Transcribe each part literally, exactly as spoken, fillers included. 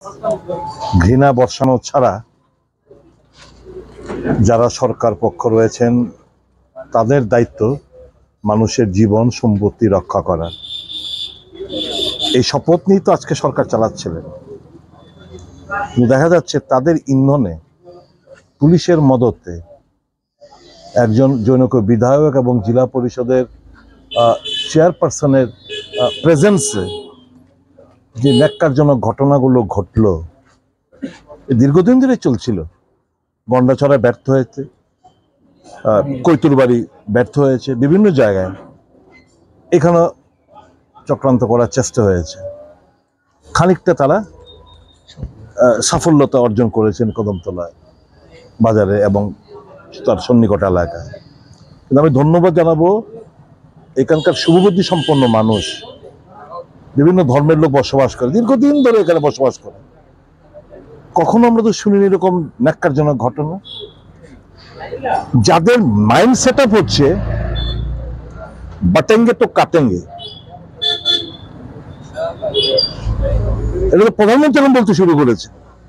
ঘৃণা বর্ষানো ছাড়া যারা সরকার পক্ষ রয়েছেন তাদের দায়িত্ব মানুষের জীবন সম্পত্তি রক্ষা করা। এই শপথ নিয়ে তো আজকে সরকার চালাচ্ছিলেন, দেখা যাচ্ছে তাদের ইন্ধনে পুলিশের মদতে একজন জনৈক বিধায়ক এবং জেলা পরিষদের চেয়ারপারসনের প্রেজেন্সে যে ন্যাক্কারজনক ঘটনাগুলো ঘটল, দীর্ঘদিন ধরে চলছিল। গন্ডাছড়া ব্যর্থ হয়েছে, কৈতুরবাড়ি ব্যর্থ হয়েছে, বিভিন্ন জায়গায় এখানে চক্রান্ত করার চেষ্টা হয়েছে। খানিকটা তারা সাফল্যতা অর্জন করেছেন কদমতলা বাজারে এবং তার সন্নিকট এলাকায়। কিন্তু আমি ধন্যবাদ জানাবো এখানকার শুভবুদ্ধি সম্পন্ন মানুষ, বিভিন্ন ধর্মের লোক বসবাস করে, দীর্ঘদিন ধরে এখানে বসবাস করে। কখনো আমরা তো শুনিনি এরকম ন্যাক্কারজনক ঘটনা। যাদের মাইন্ড সেট আপ হচ্ছে বাটেঙ্গে তো কাটেঙ্গে, এটা তো প্রধানমন্ত্রী এখন বলতে শুরু করেছে।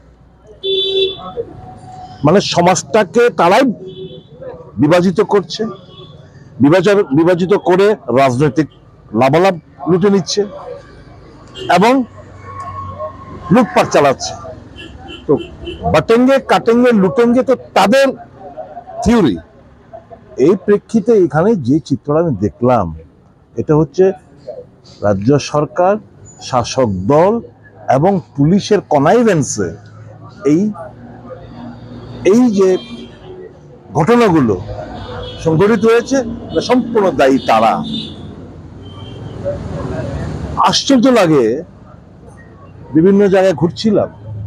মানে সমাজটাকে তারাই বিভাজিত করছে, বিভাজন বিভাজিত করে রাজনৈতিক লাভালাভ লুটে নিচ্ছে এবং লুটপাট চালাচ্ছে। তো বাটেঙ্গে কাটেঙ্গে লুটেঙ্গে তো তাদের থিওরি। এই প্রেক্ষিতে এখানে যে চিত্রটা আমি দেখলাম, এটা হচ্ছে রাজ্য সরকার, শাসক দল এবং পুলিশের কনাইভেন্সে এই এই যে ঘটনাগুলো সংঘটিত হয়েছে, সম্পূর্ণ দায়ী তারা। আশ্চর্য লাগে, বিভিন্ন জায়গায় ঘুরছিলাম,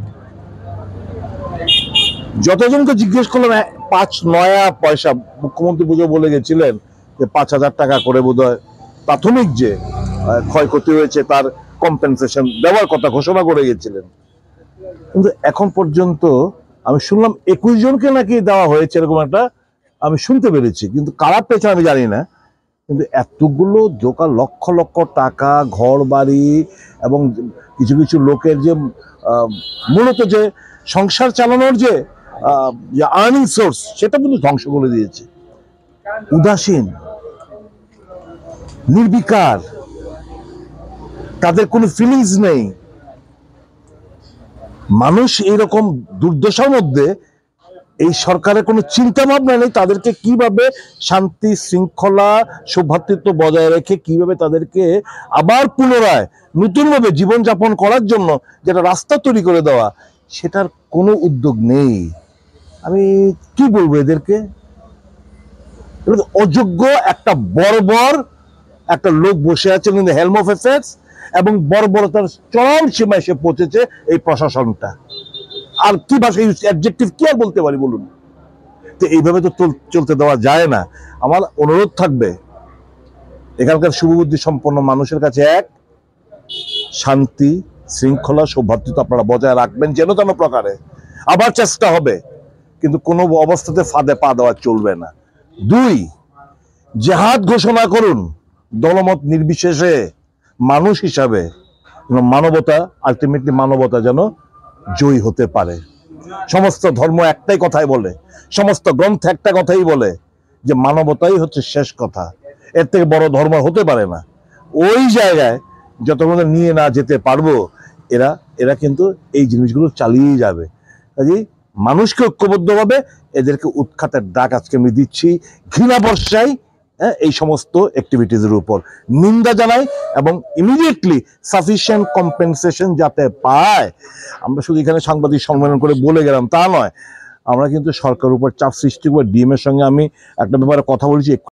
যতজনকে জিজ্ঞেস করলাম পাঁচ নয়া পয়সা, মুখ্যমন্ত্রী পুজো বলে গেছিলেন যে পাঁচ হাজার টাকা করে বোধহয় প্রাথমিক যে ক্ষয়ক্ষতি হয়েছে তার কম্পেনসেশন দেওয়ার কথা ঘোষণা করে গেছিলেন। কিন্তু এখন পর্যন্ত আমি শুনলাম একুশ জনকে নাকি দেওয়া হয়েছে, এরকম একটা আমি শুনতে পেরেছি, কিন্তু কারা পেয়েছে আমি জানি না। কিন্তু এতগুলো দোকান, লক্ষ লক্ষ টাকা, ঘর বাড়ি এবং কিছু কিছু লোকের যে মূলত যে সংসার চালানোর যে আর্নিং সোর্স, সেটা কিন্তু ধ্বংস করে দিয়েছে। উদাসীন, নির্বিকার, তাদের কোনো ফিলিংস নেই। মানুষ এইরকম দুর্দশার মধ্যে এই সরকারের কোনো চিন্তা ভাবনা নেই তাদেরকে কিভাবে শান্তি শৃঙ্খলা সৌভ্রাতৃত্ব বজায় রেখে কিভাবে তাদেরকে আবার পুনরায় নতুনভাবে জীবনযাপন করার জন্য যেটা রাস্তা তৈরি করে দেওয়া, সেটার কোনো উদ্যোগ নেই। আমি কি বলবো এদেরকে? অযোগ্য একটা বর্বর একটা লোক বসে আছে কিন্তু হেলম অফ অ্যাফেয়ার্স, এবং বর্বরতার চরম সীমায় এসে পৌঁছেছে এই প্রশাসনটা। আর কি ভাষা অ্যাডজেক্টিভ কি আর বলতে পারি বলুন? তো এইভাবে তো চলতে দেওয়া যায় না। আমার অনুরোধ থাকবে এখানকার শুভবুদ্ধি সম্পন্ন মানুষের কাছে, এক, শান্তি শৃঙ্খলা সৌভ্রাতৃত্ব আপনারা বজায় রাখবেন যেন তেন প্রকারে। আবার চেষ্টা হবে, কিন্তু কোনো অবস্থাতে ফাঁদে পা দেওয়া চলবে না। দুই, জেহাদ ঘোষণা করুন দলমত নির্বিশেষে, মানুষ হিসাবে। মানবতা, আলটিমেটলি মানবতা যেন জয়ী হতে পারে। সমস্ত ধর্ম একটাই কথাই বলে, সমস্ত গ্রন্থ একটা কথাই বলে যে মানবতাই হচ্ছে শেষ কথা, এর থেকে বড় ধর্ম হতে পারে না। ওই জায়গায় যতক্ষণ নিয়ে না যেতে পারবো, এরা এরা কিন্তু এই জিনিসগুলো চালিয়ে যাবে। কাজেই মানুষকে ঐক্যবদ্ধভাবে এদেরকে উৎখাতের ডাক আজকে আমি দিচ্ছি। ঘৃণা বর্ষাই হ্যাঁ এই সমস্ত অ্যাক্টিভিটিজের উপর, নিন্দা জানাই এবং ইমিডিয়েটলি সাফিসিয়েন্ট কম্পেনসেশন যাতে পায়। আমরা শুধু এখানে সাংবাদিক সম্মেলন করে বলে গেলাম তা নয়, আমরা কিন্তু সরকারের উপর চাপ সৃষ্টি করে ডিএম এর সঙ্গে আমি একটা ব্যাপারে কথা বলেছি।